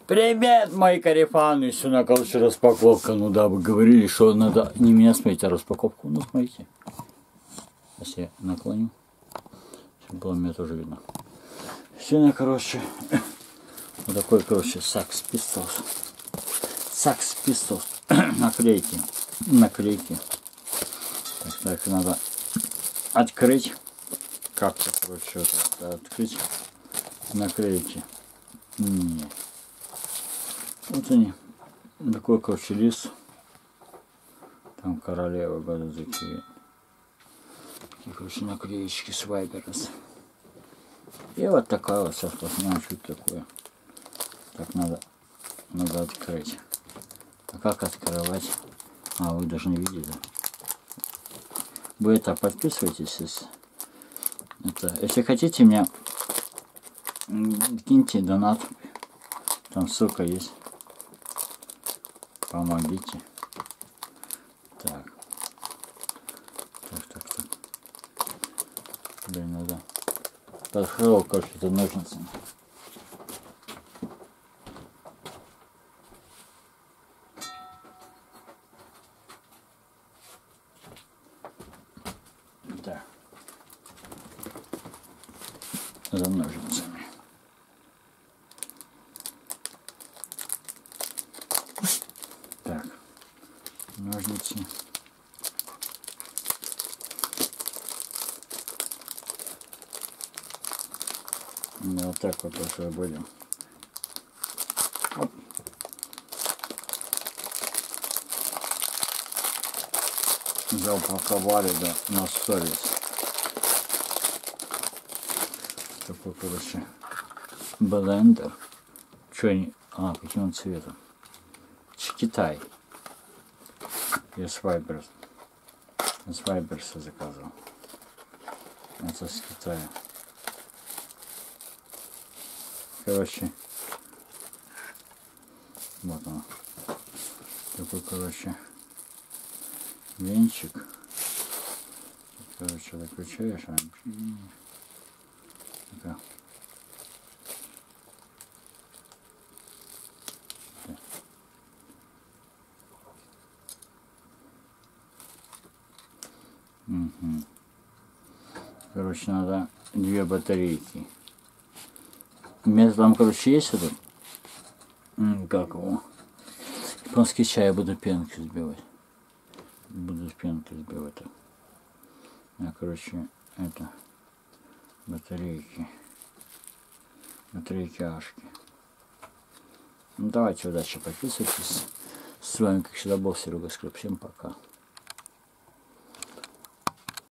Привет, мои карифаны! Сегодня, короче, распаковка. Ну да, вы говорили, что надо не меня смотреть, а распаковку. Ну, смотрите. Сейчас я наклоню, чтобы было меня тоже видно. Сегодня, короче, вот такой, короче, Sex Pistols. Sex Pistols. Наклейки. Наклейки. Так, надо открыть. Как-то, короче, вот открыть наклейки. Нет. Вот они. Такой, короче, лист. Там королева года такие. Такие, короче, наклеечки с Вайберс. И вот такая вот, сейчас посмотрим, что это такое. Так, надо открыть. А как открывать? А, вы должны видеть, да? Вы это подписывайтесь. Если хотите, меня киньте донат. Там ссылка есть. Помогите. Так. Блин, надо. Подхрол, короче, это ножницами. Да. За ножницами. Так. Ножницы. Ну, вот так вот уже будем. Оп. Заупаковали, да, на сторис. Такой, короче, блендер. Что они? А, каким он цветом? Китай. Я с Вайберс. С Вайберса заказывал. Это с Китая. Короче, вот он. Такой, короче, венчик. Короче, выключаешь, а так. Угу. Короче, надо 2 батарейки. У меня там, короче, есть этот, как его, японский чай, я буду пенки сбивать. Буду пенки сбивать. А, короче, это батарейки ашки. Ну, давайте, удачи, подписывайтесь. С вами, как всегда, был Серега Скрип. Всем пока.